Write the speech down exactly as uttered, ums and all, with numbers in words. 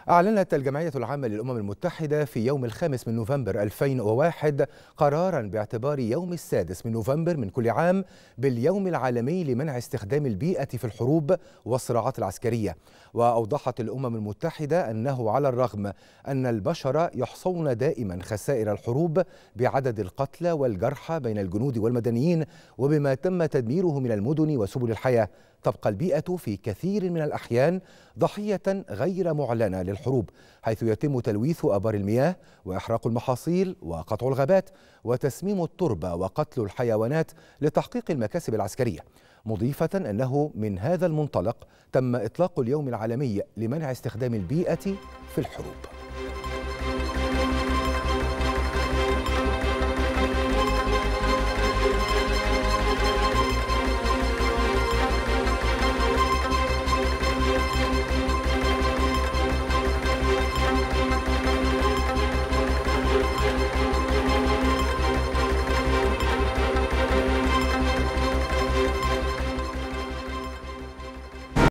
أعلنت الجمعية العامة للأمم المتحدة في يوم الخامس من نوفمبر ألفين وواحد قراراً باعتبار يوم السادس من نوفمبر من كل عام باليوم العالمي لمنع استخدام البيئة في الحروب والصراعات العسكرية. وأوضحت الأمم المتحدة أنه على الرغم أن البشر يحصون دائما خسائر الحروب بعدد القتلى والجرحى بين الجنود والمدنيين وبما تم تدميره من المدن وسبل الحياة، تبقى البيئة في كثير من الأحيان ضحية غير معلنة للحروب، حيث يتم تلويث آبار المياه وإحراق المحاصيل وقطع الغابات وتسميم التربة وقتل الحيوانات لتحقيق المكاسب العسكرية، مضيفة أنه من هذا المنطلق تم إطلاق اليوم العالمي لمنع استخدام البيئة في الحروب.